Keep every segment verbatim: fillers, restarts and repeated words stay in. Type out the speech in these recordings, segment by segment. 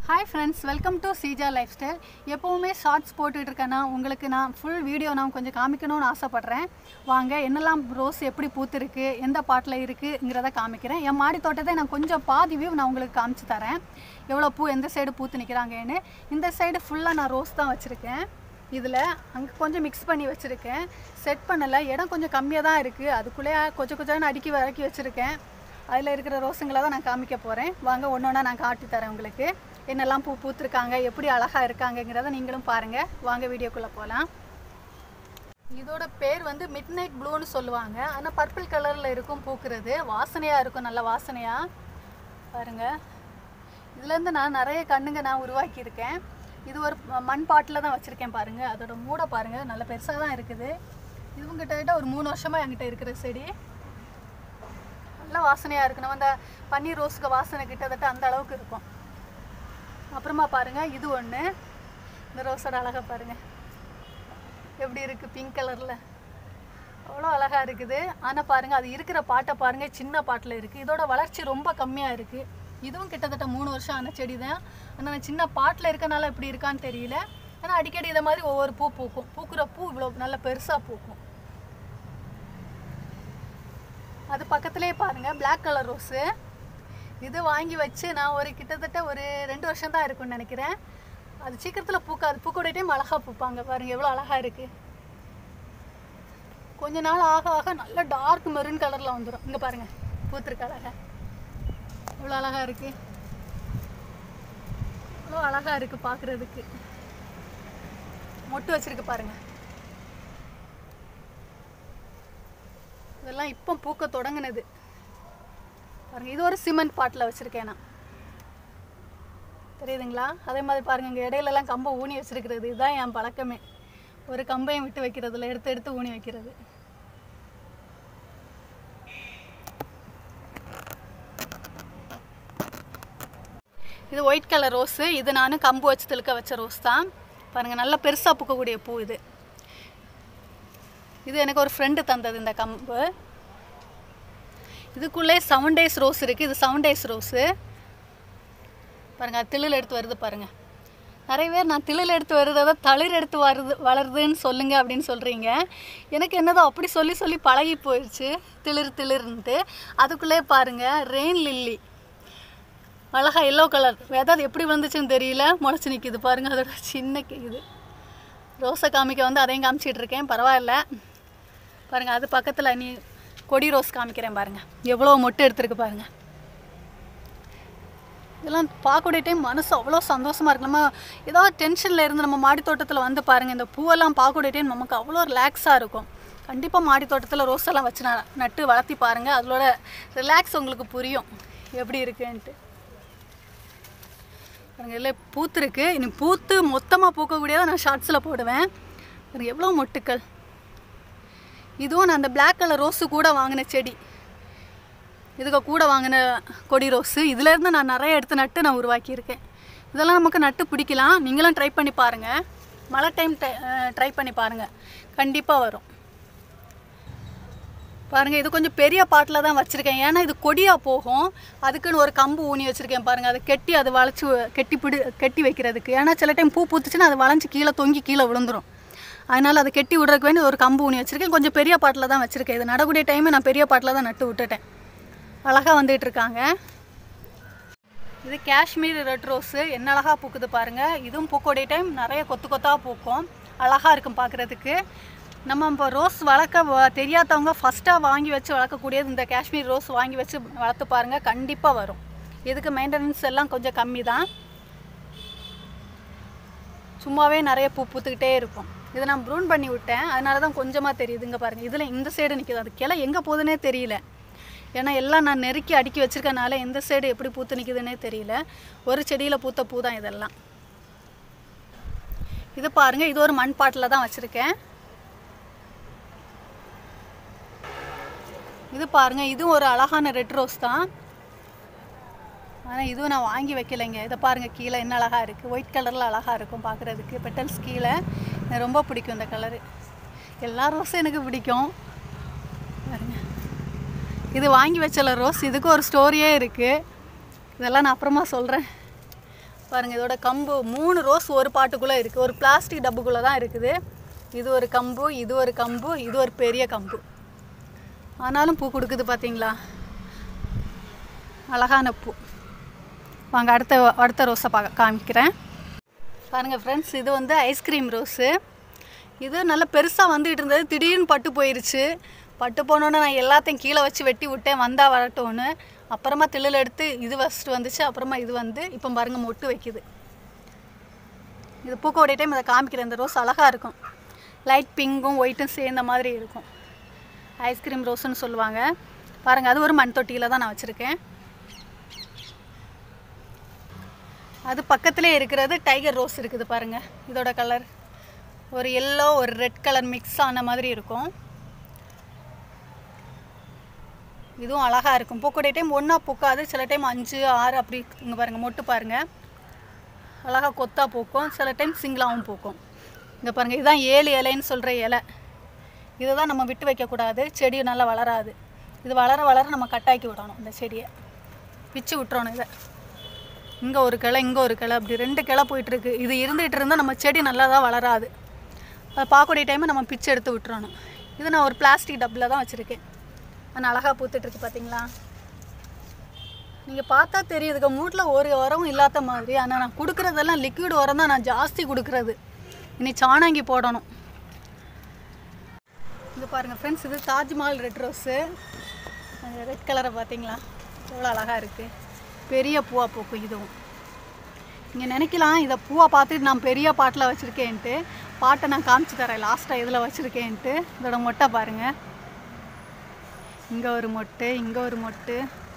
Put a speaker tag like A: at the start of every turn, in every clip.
A: Hi friends, welcome to Sija Lifestyle. எப்பவுமே shorts போட்டுட்டு இருக்கேனா உங்களுக்கு நான் ஃபுல் வீடியோ நான் கொஞ்சம் காமிக்கணும்னு ஆசைப்படுறேன். வாங்க என்னெல்லாம் ரோஸ் எப்படி பூத்திருக்கு, எந்த பாட்டில் இருக்குங்கிறத காமிக்கிறேன். என் மாடி தோட்டத்தை நான் கொஞ்சம் பாதி வியூ நான் உங்களுக்கு காமிச்சு தரேன். எவ்வளோ பூ எந்த சைடு பூத்து நிற்கிறாங்கன்னு. இந்த சைடு ஃபுல்லாக நான் ரோஸ் தான் வச்சுருக்கேன். இதில் அங்கே கொஞ்சம் மிக்ஸ் பண்ணி வச்சுருக்கேன். செட் பண்ணலை, இடம் கொஞ்சம் கம்மியாக தான் இருக்குது. அதுக்குள்ளேயே கொஞ்சம் கொஞ்சம் அடுக்கி வறக்கி வச்சுருக்கேன். அதில் இருக்கிற ரோஸுங்களை தான் நான் காமிக்க போகிறேன். வாங்க ஒன்று ஒன்றா நான் காட்டி தரேன் உங்களுக்கு. என்னெல்லாம் பூ பூத்துருக்காங்க, எப்படி அழகாக இருக்காங்கங்கிறத நீங்களும் பாருங்கள். வாங்க வீடியோக்குள்ளே போகலாம். இதோட பேர் வந்து மிட் நைட் ப்ளூன்னு சொல்லுவாங்க. ஆனால் பர்பிள் கலரில் இருக்கும் பூக்கிறது. வாசனையாக இருக்கும், நல்ல வாசனையாக. பாருங்கள், இதுலேருந்து நான் நிறைய கண்ணுங்க நான் உருவாக்கியிருக்கேன். இது ஒரு மண் பாட்டில் தான் வச்சுருக்கேன். பாருங்கள், அதோட மூடை பாருங்கள், நல்ல பெருசாக தான் இருக்குது. இதுவும் கிட்ட ஒரு மூணு வருஷமாக என்கிட்ட இருக்கிற செடி. நல்ல வாசனையாக இருக்குது. நம்ம அந்த பன்னீர் ரோஸுக்கு வாசனை கிட்டத்தட்ட அந்த அளவுக்கு இருக்கும். அப்புறமா பாருங்கள், இது ஒன்று. இந்த ரோஸோட அழகாக பாருங்கள் எப்படி இருக்குது, பிங்க் கலரில் அவ்வளோ அழகாக இருக்குது. ஆனால் பாருங்கள், அது இருக்கிற பாட்டை பாருங்கள், சின்ன பாட்டில் இருக்குது. இதோட வளர்ச்சி ரொம்ப கம்மியாக இருக்குது. இதுவும் கிட்டத்தட்ட மூணு வருஷம் ஆன செடி தான். ஆனால் சின்ன பாட்டில் இருக்கனால எப்படி இருக்கான்னு தெரியல. ஆனால் அடிக்கடி இதை மாதிரி ஒவ்வொரு பூ பூக்கும். பூக்குற பூ இவ்வளோ நல்ல பெருசாக பூக்கும். அது பக்கத்துலேயே பாருங்கள், பிளாக் கலர் ரோஸு. இது வாங்கி வச்சு நான் ஒரு கிட்டத்தட்ட ஒரு ரெண்டு வருஷம் தான் இருக்குன்னு நினைக்கிறேன். அது சீக்கிரத்தில் பூக்காது, பூக்கூட டைம் அழகாக பூப்பாங்க. பாருங்கள் எவ்வளோ அழகாக இருக்குது. கொஞ்ச நாள் ஆக ஆக நல்ல டார்க் மெரூன் கலரில் வந்துடும். இங்கே பாருங்கள், பூத்துருக்கு அழகாக, இவ்வளோ அழகாக இருக்குது. இவ்வளோ அழகாக இருக்குது பார்க்குறதுக்கு. மொட்டு வச்சுருக்கு பாருங்கள். இதெல்லாம் இப்போ பூக்க தொடங்கினது பாருங்கள். இது ஒரு சிமெண்ட் பாட்டில் வச்சுருக்கேன் நான், தெரியுதுங்களா? அதே மாதிரி பாருங்கள், இங்கே இடையிலலாம் கம்பை ஊனி வச்சுருக்கிறது. இதுதான் என் பழக்கமே. ஒரு கம்பையும் விட்டு வைக்கிறதில்ல, எடுத்து எடுத்து ஊனி வைக்கிறது. இது ஒயிட் கலர் ரோஸு. இது நான் கம்பு வச்சு திழுக்க வச்ச ரோஸ் தான். பாருங்கள், நல்லா பெருசாக பூக்கக்கூடிய பூ இது. இது எனக்கு ஒரு ஃப்ரெண்டு தந்தது இந்த கம்பு. இதுக்குள்ளே செவன் டேஸ் ரோஸ் இருக்குது. இது செவன் டேஸ் ரோஸு பாருங்கள். அது திளில் எடுத்து வருது பாருங்கள். நிறைய பேர் நான் திளில் எடுத்து வருறத தளிர் எடுத்து வருது வளருதுன்னு சொல்லுங்க அப்படின்னு சொல்கிறீங்க. எனக்கு என்னதோ அப்படி சொல்லி சொல்லி பழகி போயிடுச்சு, திளிர் திளிர்ன்ட்டு. அதுக்குள்ளே பாருங்கள், ரெயின் லில்லி அழகா எல்லோ கலர். ஏதாவது எப்படி வந்துச்சுன்னு தெரியல, முளைச்சி நிற்கிது பாருங்கள். அதோட சின்ன இது ரோஸை காமிக்க வந்து அதையும் காமிச்சிட்டு இருக்கேன். பரவாயில்ல பாருங்கள். அது பக்கத்தில் நீ கொடி ரோஸ் காமிக்கிறேன் பாருங்கள், எவ்வளோ மொட்டு எடுத்துருக்கு பாருங்கள். இதெல்லாம் பார்க்கக்கூடிய டைம் மனசு அவ்வளோ சந்தோஷமாக இருக்குது. நம்ம ஏதாவது டென்ஷனில் இருந்து நம்ம மாடி தோட்டத்தில் வந்து பாருங்கள், இந்த பூவெல்லாம் பார்க்கக்கூடிய டைம் நமக்கு அவ்வளோ ரிலாக்ஸாக இருக்கும். கண்டிப்பாக மாடி தோட்டத்தில் ரோஸ் எல்லாம் வச்சு நான் நட்டு வளர்த்தி பாருங்கள். அதோட ரிலாக்ஸ் உங்களுக்கு புரியும் எப்படி இருக்குன்ட்டு. பாருங்கள், இல்லை பூத்துருக்கு. இனி பூத்து மொத்தமாக பூக்கக்கூடியதை நான் ஷார்ட்ஸில் போடுவேன். எவ்வளோ மொட்டுக்கள். இதுவும் நான் அந்த பிளாக் கலர் ரோஸு கூட வாங்கின செடி. இதுக்கு கூட வாங்கின கொடி ரோஸு. இதிலேருந்து நான் நிறைய எடுத்து நட்டு நான் உருவாக்கியிருக்கேன். இதெல்லாம் நமக்கு நட்டு பிடிக்கலாம். நீங்களும் ட்ரை பண்ணி பாருங்கள். மழை டைம் ட்ரை பண்ணி பாருங்கள், கண்டிப்பாக வரும். பாருங்கள், இது கொஞ்சம் பெரிய பாட்டில் தான் வச்சுருக்கேன். ஏன்னா இது கொடியாக போகும். அதுக்குன்னு ஒரு கம்பு ஊனி வச்சுருக்கேன் பாருங்கள். அதை கெட்டி அது வளைச்சி கெட்டி பிடி கெட்டி வைக்கிறதுக்கு. ஏன்னா சில டைம் பூ பூத்துச்சுன்னா அது வளைஞ்சி கீழே தொங்கி கீழே விழுந்துடும். அதனால் அதை கெட்டி விடுறதுக்கு வேண்டி ஒரு கம்பு ஊனி வச்சுருக்கேன். கொஞ்சம் பெரிய பாட்டில் தான் வச்சுருக்கேன். இது நடக்கூடிய டைமே நான் பெரிய பாட்டில் தான் நட்டு விட்டுட்டேன். அழகாக வந்துகிட்டு இருக்காங்க. இது காஷ்மீர் ரெட் ரோஸு. என்ன அழகாக பூக்குது பாருங்கள். இதுவும் பூக்கக்கூடிய டைம் நிறைய கொத்து கொத்தாக பூக்கும். அழகாக இருக்கும் பார்க்குறதுக்கு. நம்ம இப்போ ரோஸ் வளர்க்க தெரியாதவங்க ஃபஸ்ட்டாக வாங்கி வச்சு வளர்க்கக்கூடியது இந்த காஷ்மீர் ரோஸ். வாங்கி வச்சு வளர்த்து பாருங்கள், கண்டிப்பாக வரும். இதுக்கு மெயின்டெனன்ஸ் எல்லாம் கொஞ்சம் கம்மி தான். சும்மாவே நிறைய பூ பூத்துக்கிட்டே இருக்கும். இதை நான் ப்ரூன் பண்ணி விட்டேன், அதனால தான் கொஞ்சமாக தெரியுது. இங்கே பாருங்கள், இதில் இந்த சைடு நிற்கிது. அது கிளை எங்கே போகுதுன்னே தெரியல. ஏன்னா எல்லாம் நான் நெருக்கி அடுக்கி வச்சுருக்கனால எந்த சைடு எப்படி பூத்து நிற்கிதுன்னே தெரியல. ஒரு செடியில் பூத்த பூ தான் இதெல்லாம். இது பாருங்கள், இது ஒரு மண் பாட்டில் தான் வச்சுருக்கேன். இது பாருங்கள், இதுவும் ஒரு அழகான ரெட் ரோஸ் தான். ஆனால் இதுவும் நான் வாங்கி வைக்கலைங்க. இதை பாருங்கள், கீழே என்ன அழகாக இருக்குது. ஒயிட் கலரில் அழகாக இருக்கும் பார்க்குறதுக்கு. பெட்டல்ஸ் கீழே எனக்கு ரொம்ப பிடிக்கும் இந்த கலரு. எல்லா ரோஸும் எனக்கு பிடிக்கும். பாருங்க, இது வாங்கி வச்சல ரோஸ். இதுக்கு ஒரு ஸ்டோரியே இருக்குது. இதெல்லாம் நான் அப்புறமா சொல்கிறேன். பாருங்கள் இதோட கம்பு மூணு ரோஸ் ஒரு பாட்டுக்குள்ளே இருக்குது. ஒரு பிளாஸ்டிக் டப்புக்குள்ளே தான் இருக்குது. இது ஒரு கம்பு, இது ஒரு கம்பு, இது ஒரு பெரிய கம்பு. ஆனாலும் பூ கொடுக்குது பார்த்தீங்களா, அழகான பூ. வாங்க அடுத்த அடுத்த ரோஸை பார்க்க காமிக்கிறேன். பாருங்கள் ஃப்ரெண்ட்ஸ், இது வந்து ஐஸ்கிரீம் ரோஸு. இது நல்லா பெருசாக வந்துகிட்டு இருந்தது, திடீர்னு பட்டு போயிடுச்சு. பட்டு போனோன்னு நான் எல்லாத்தையும் கீழே வச்சு வெட்டி விட்டேன், வந்தால் வரட்டோன்னு. அப்புறமா தில்லில் எடுத்து இது ஃபஸ்ட்டு வந்துச்சு, அப்புறமா இது வந்து இப்போ பாருங்கள் மொட்டு வைக்குது. இது பூக்கோடைய டைம் இதை காமிக்கிறேன். இந்த ரோஸ் அழகாக இருக்கும், லைட் பிங்க்கும் ஒயிட்டும் சேர்ந்த மாதிரி இருக்கும். ஐஸ்கிரீம் ரோஸுன்னு சொல்லுவாங்க. பாருங்கள் அது ஒரு மண் தொட்டியில் தான் நான் வச்சுருக்கேன். அது பக்கத்துலேயே இருக்கிறது டைகர் ரோஸ் இருக்குது பாருங்கள். இதோட கலர் ஒரு எல்லோ ஒரு ரெட் கலர் மிக்ஸ் ஆன மாதிரி இருக்கும். இதுவும் அழகாக இருக்கும். பூக்கக்கூடிய டைம் ஒன்றா பூக்காது, சில டைம் அஞ்சு ஆறு அப்படி. இங்கே பாருங்கள் மொட்டு பாருங்கள், அழகாக கொத்தாக பூக்கும், சில டைம் சிங்கிளாகவும் பூக்கும். இங்கே பாருங்கள் இதுதான் ஏழு இலைன்னு சொல்கிற இலை. இதை தான் நம்ம விட்டு வைக்கக்கூடாது, செடி நல்லா வளராது. இது வளர வளர நம்ம கட்டாக்கி விடணும், இந்த செடியை பிச்சு விட்டுறணும். இதை இங்கே ஒரு கிளை இங்கே ஒரு கிளை அப்படி ரெண்டு கிளை போயிட்டுருக்கு. இது இருந்துகிட்டு இருந்தால் நம்ம செடி நல்லா தான் வளராது. அதை பார்க்கக்கூடிய டைமை நம்ம பிச்சு எடுத்து விட்டுறணும். இது நான் ஒரு பிளாஸ்டிக் டப்பில் தான் வச்சுருக்கேன். ஆனால் அழகாக பூத்துட்ருக்கு பார்த்தீங்களா. நீங்கள் பார்த்தா தெரியுதுங்க, மூட்டில் ஒரு உரமும் இல்லாத மாதிரி. ஆனால் நான் கொடுக்குறதெல்லாம் லிக்விட் உரம் தான் நான் ஜாஸ்தி கொடுக்குறது. இனி சாணாங்கி போடணும். இது பாருங்கள் ஃப்ரெண்ட்ஸ், இது தாஜ்மஹால் ரெட் ரோஸு. அந்த ரெட் கலரை பார்த்தீங்களா எவ்வளோ அழகாக இருக்குது. பெரிய பூவாக பூக்கும். இதுவும் நீங்கள் நினைக்கலாம் இதை பூவை பார்த்துட்டு நான் பெரிய பாட்டில் வச்சுருக்கேன்ட்டு. பாட்டை நான் காமிச்சு தரேன் லாஸ்ட்டாக இதில் வச்சுருக்கேன்ட்டு. இதோட மொட்டை பாருங்கள், இங்கே ஒரு மொட்டு, இங்கே ஒரு மொட்டு.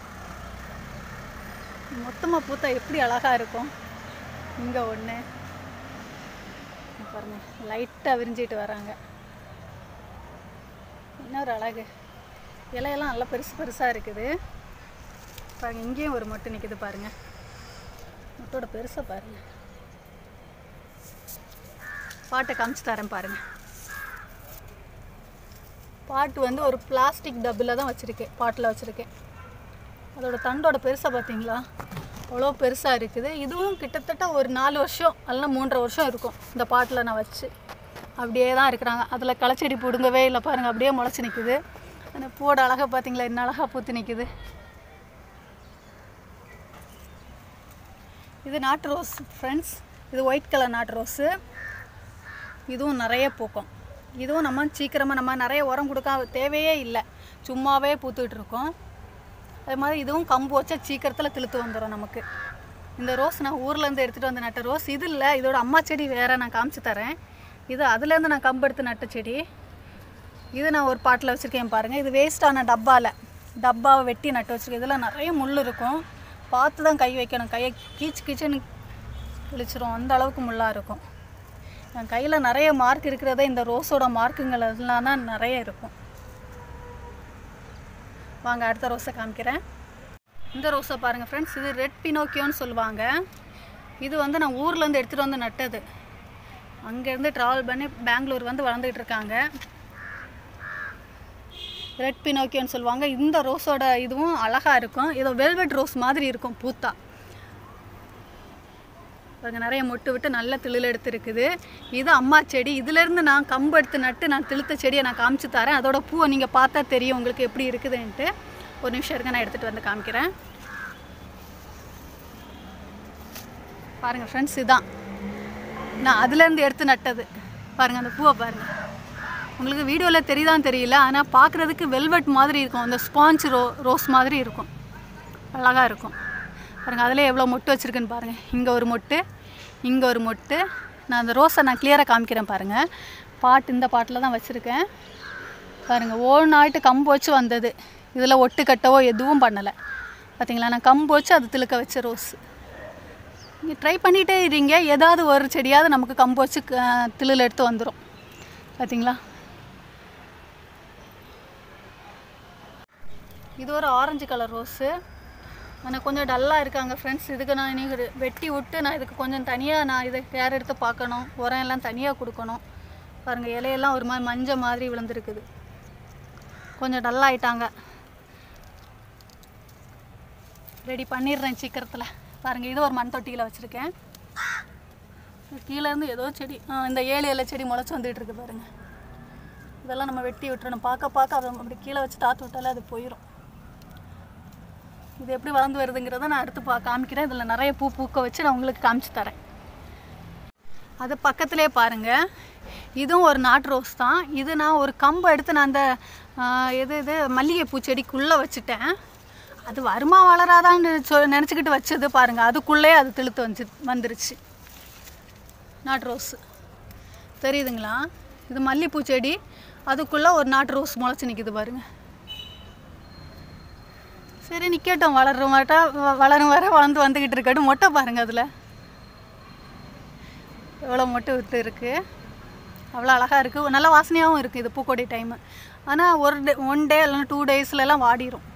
A: மொத்தமாக பூத்தா எப்படி அழகாக இருக்கும். இங்கே ஒன்று பாருங்கள், லைட்டாக விரிஞ்சிட்டு வராங்க. இன்னொரு அழகு, இலையெல்லாம் நல்லா பெருசு பெருசாக இருக்குது பாருங்கள். இங்கேயும் ஒரு மொட்டு நிற்குது பாருங்கள், மொட்டோட பெருசாக பாருங்கள். பாட்டை காமிச்சு தரேன் பாருங்கள். பாட்டு வந்து ஒரு பிளாஸ்டிக் டப்பில் தான் வச்சுருக்கேன், பாட்டில் வச்சுருக்கேன். அதோட தண்டோட பெருசாக பார்த்தீங்களா அவ்வளோ பெருசாக இருக்குது. இதுவும் கிட்டத்தட்ட ஒரு நாலு வருஷம் அல்லனா மூன்றரை வருஷம் இருக்கும் இந்த பாட்டில் நான் வச்சு. அப்படியே தான் இருக்கிறாங்க. அதில் களைச்செடி பிடுங்கவே இல்லை பாருங்கள், அப்படியே முளைச்சி நிற்குது. அந்த பூவோட அழகாக பார்த்தீங்களா, என்ன அழகாக பூத்து நிற்குது. இது நாட்டு ரோஸ் ஃப்ரெண்ட்ஸ். இது ஒயிட் கலர் நாட்டு ரோஸு. இதுவும் நிறைய பூக்கும். இதுவும் நம்ம சீக்கிரமாக நம்ம நிறைய உரம் கொடுக்க தேவையே இல்லை, சும்மாவே பூத்துக்கிட்டு இருக்கோம். அது மாதிரி இதுவும் கம்பு வச்சா சீக்கிரத்தில் திழுத்து வந்துடும் நமக்கு. இந்த ரோஸ் நான் ஊர்லேருந்து எடுத்துகிட்டு வந்து நட்ட ரோஸ். இது இல்லை, இதோட அம்மா செடி வேறு, நான் காமிச்சு தரேன். இது அதுலேருந்து நான் கம்பு எடுத்து நட்ட செடி. இது நான் ஒரு பாட்டில் வச்சுருக்கேன் பாருங்கள். இது வேஸ்ட்டான டப்பாவில் டப்பாவை வெட்டி நட்டு வச்சுருக்கேன். இதில் நிறைய முள் இருக்கும், பார்த்து தான் கை வைக்கணும். கையை கீச்சு கீச்சுன்னு கிழிச்சிரும், அந்த அளவுக்கு முள்ளாக இருக்கும். என் கையில் நிறைய மார்க் இருக்கிறதே இந்த ரோஸோட மார்க்குங்கள் எல்லாம் தான் நிறைய இருக்கும். வாங்க அடுத்த ரோஸை காமிக்கிறேன். இந்த ரோஸை பாருங்கள் ஃப்ரெண்ட்ஸ். இது ரெட் பினோக்கியோன்னு சொல்லுவாங்க. இது வந்து நான் ஊர்லேருந்து எடுத்துகிட்டு வந்து நட்டது. அங்கேருந்து ட்ராவல் பண்ணி பெங்களூர் வந்து வளர்ந்துக்கிட்டு இருக்காங்க. ரெட் பினோக்கியோன்னு சொல்லுவாங்க. இந்த ரோஸோட இதுவும் அழகாக இருக்கும். ஏதோ வெல்வெட் ரோஸ் மாதிரி இருக்கும் பூத்தா. பாருங்கள் நிறைய மொட்டு விட்டு நல்ல திளில் எடுத்து இருக்குது. இது அம்மா செடி. இதிலேருந்து நான் கம்பு எடுத்து நட்டு நான் திழுத்த செடியை நான் காமிச்சு தரேன். அதோட பூவை நீங்கள் பார்த்தா தெரியும் உங்களுக்கு எப்படி இருக்குதுன்ட்டு. ஒரு நிமிஷம் இருங்க, நான் எடுத்துகிட்டு வந்து காமிக்கிறேன். பாருங்கள் ஃப்ரெண்ட்ஸ், இதுதான் நான் அதுலேருந்து எடுத்து நட்டது. பாருங்கள் அந்த பூவை பாருங்கள். உங்களுக்கு வீடியோவில் தெரியுதான்னு தெரியல, ஆனால் பார்க்குறதுக்கு வெல்வெட் மாதிரி இருக்கும். அந்த ஸ்பாஞ்ச் ரோ ரோஸ் மாதிரி இருக்கும், அழகாக இருக்கும். பாருங்கள் அதில் எவ்வளோ மொட்டு வச்சுருக்குன்னு பாருங்கள். இங்கே ஒரு மொட்டு, இங்கே ஒரு மொட்டு. நான் அந்த ரோஸை நான் கிளியராக காமிக்கிறேன் பாருங்கள். பாட்டு இந்த பாட்டில் தான் வச்சுருக்கேன் பாருங்கள். ஒரு நாட்டு கம்பு வச்சு வந்தது. இதில் ஒட்டு கட்டவோ எதுவும் பண்ணலை பார்த்தீங்களா. நான் கம்பு வச்சு அது திழுக்க வச்ச ரோஸ். நீங்கள் ட்ரை பண்ணிகிட்டே இருங்க, ஏதாவது ஒரு செடியாவது நமக்கு கம்பு வச்சு திளில் எடுத்து வந்துடும் பார்த்தீங்களா. இது ஒரு ஆரஞ்சு கலர் ரோஸு. ஆனால் கொஞ்சம் டல்லாக இருக்காங்க ஃப்ரெண்ட்ஸ். இதுக்கு நான் நீங்கள் வெட்டி விட்டு நான் இதுக்கு கொஞ்சம் தனியாக நான் இதை கேர் எடுத்து பார்க்கணும், உரம் எல்லாம் தனியாக கொடுக்கணும். பாருங்கள் இலையெல்லாம் ஒரு மாதிரி மஞ்சள் மாதிரி விழுந்துருக்குது, கொஞ்சம் டல்லாகிட்டாங்க. ரெடி பண்ணிடுறேன் சீக்கிரத்தில். பாருங்கள், இது ஒரு மண் தொட்டியில் வச்சுருக்கேன். கீழேருந்து ஏதோ செடி, இந்த ஏழு இலை செடி முளைச்சி வந்துகிட்டு இருக்கு பாருங்கள். இதெல்லாம் நம்ம வெட்டி விட்டுறணும். பார்க்க பார்க்க அதை அப்படி கீழே வச்சு தாத்து விட்டாலே அது போயிடும். இது எப்படி வளர்ந்து வருதுங்கிறத நான் அடுத்து பா காமிக்கிறேன். இதில் நிறைய பூ பூக்க வச்சு நான் உங்களுக்கு காமிச்சு தரேன். அது பக்கத்துலேயே பாருங்கள், இதுவும் ஒரு நாட்டு ரோஸ் தான். இது நான் ஒரு கம்பு எடுத்து நான் அந்த எது இது மல்லிகைப்பூ செடிக்குள்ளே வச்சுட்டேன். அது வருமா வளராதான்னு சொ நினச்சிக்கிட்டு வச்சது பாருங்கள், அதுக்குள்ளே அது திழுத்து வந்து வந்துருச்சு. நாட்டு ரோஸு தெரியுதுங்களா? இது மல்லிகைப்பூ செடி, அதுக்குள்ளே ஒரு நாட்டு ரோஸ் முளைச்சி நிற்கிது பாருங்கள். சரி நிற்கட்டும், வளர்ற மாட்டா வளரும் வர வளர்ந்து வந்துக்கிட்டு இருக்கட்டும். மொட்டை பாருங்கள், அதில் எவ்வளோ மொட்டை விட்டு இருக்குது, அவ்வளோ அழகாக இருக்குது, நல்ல வாசனையாகவும் இருக்குது. இது பூக்கொடி டைமு. ஆனால் ஒரு டே ஒன் டே இல்லைன்னா டூ டேஸ்லலாம் வாடிடும்.